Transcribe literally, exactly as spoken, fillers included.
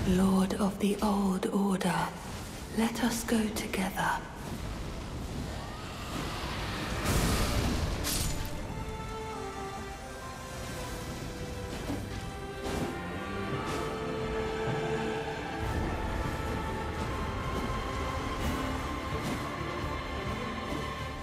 Lord of the Old Order, let us go together.